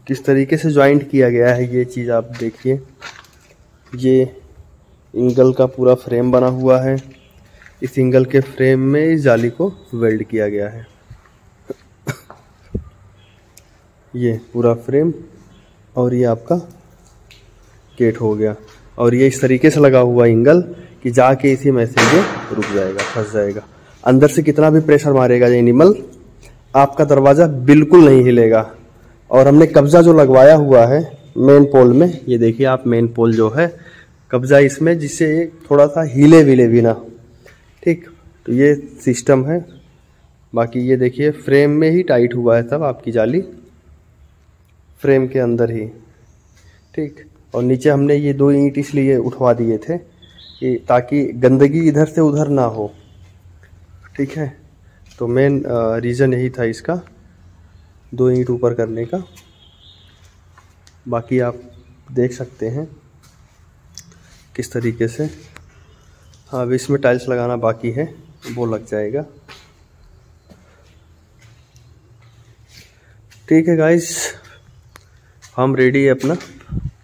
किस तरीके से ज्वाइंट किया गया है ये चीज़ आप देखिए। ये एंगल का पूरा फ्रेम बना हुआ है। इस एंगल के फ्रेम में इस जाली को वेल्ड किया गया है। ये पूरा फ्रेम और ये आपका गेट हो गया। और ये इस तरीके से लगा हुआ एंगल कि जाके इसी में से ये रुक जाएगा, फंस जाएगा। अंदर से कितना भी प्रेशर मारेगा ये एनिमल, आपका दरवाज़ा बिल्कुल नहीं हिलेगा। और हमने कब्जा जो लगवाया हुआ है मेन पोल में, ये देखिए आप, मेन पोल जो है कब्जा इसमें, जिससे ये थोड़ा सा हिले विले भी ना। ठीक, तो ये सिस्टम है। बाकी ये देखिए फ्रेम में ही टाइट हुआ है सब, आपकी जाली फ्रेम के अंदर ही। ठीक, और नीचे हमने ये 2 ईंट इसलिए उठवा दिए थे कि ताकि गंदगी इधर से उधर ना हो। ठीक है, तो मेन रीज़न यही था इसका, 2 ईंट ऊपर करने का। बाकी आप देख सकते हैं किस तरीके से। हाँ, अब इसमें टाइल्स लगाना बाकी है, वो लग जाएगा। ठीक है गाइस, हम रेडी है अपना